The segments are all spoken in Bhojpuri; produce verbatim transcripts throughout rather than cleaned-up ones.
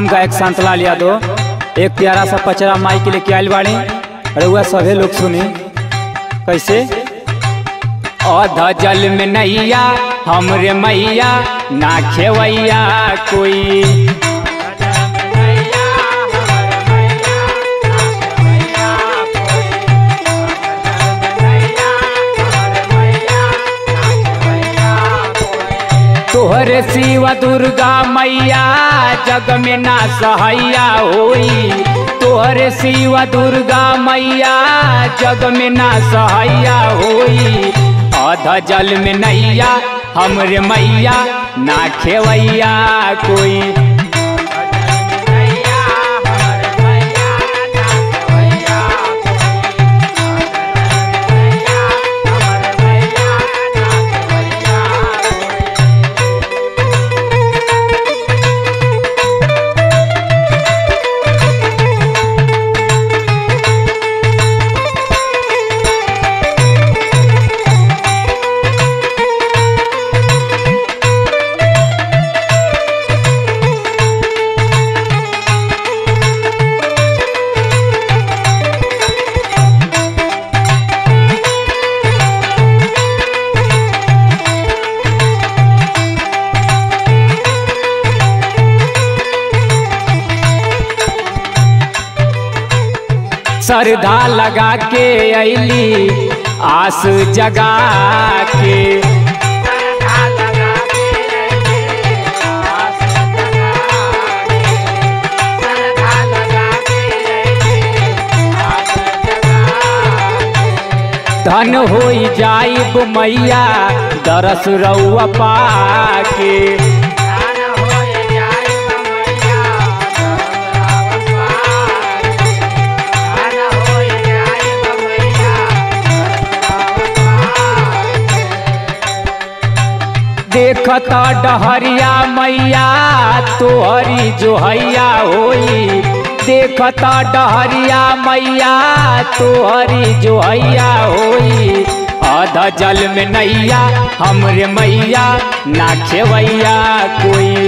हम गायक शांतलाल यादव एक प्यारा सा पचरा माई के लेके आयल बाड़ी। अरे वह सभी लोग सुनी कैसे। आधा जल में नैया हमरे मैया ना खेवैया कोई, तोहरे शिवा दुर्गा मैया जग में ना सहैया होई। तोहरे शिवा दुर्गा मैया जग में ना सहैया होई। आधा जल में नैया हमरे मैया ना खेवैया कोई। श्रद्धा लगा के अली आस जगा के, धन होई जाइब मैया दरस रउआ पाके। देखता डहरिया मैया तोहरी जोहैया होई। देखता डहरिया मैया तोहरी जोहैया होई। आधा जल में नैया हमरे मैया ना खेवैया कोई।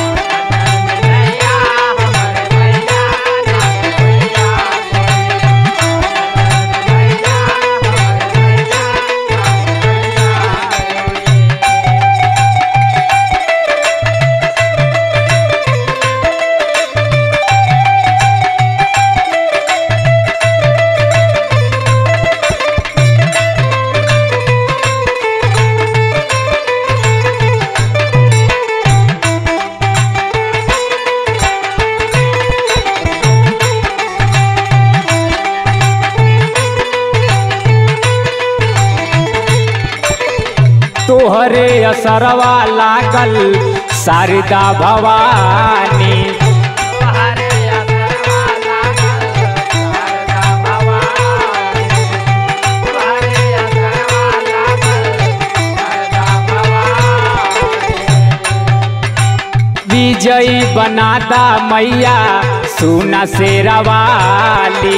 तोहरे असरवा लागल शारदा भवानी। विजयी बनाता मैया सुना शेरवाली।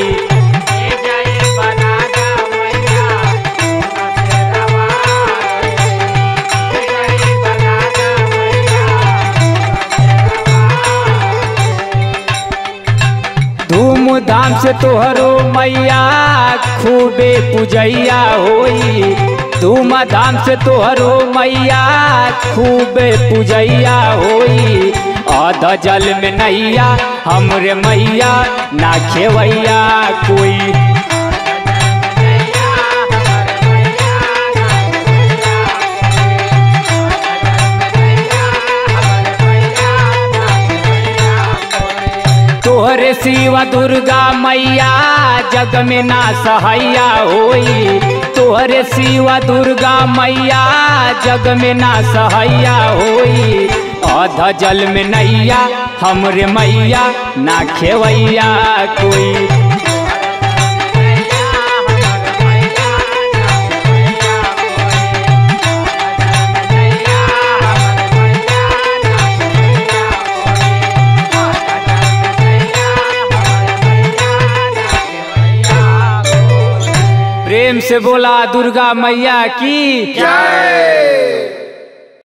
धूमधाम से तोहरो मैया खूबे पूजैया होई। धूमधाम से तोहरो मैया खूबे पूजैया होई। आधा जल में नैया हमरे मैया ना खेवैया कोई। तोहरे शिवा दुर्गा मैया जग में ना सहैया होई। तोहरे शिवा दुर्गा मैया जग में ना सहैया होई। आधा जल में नैया हमरे मैया ना खेवैया कोई। प्रेम से बोला दुर्गा मैया की जय।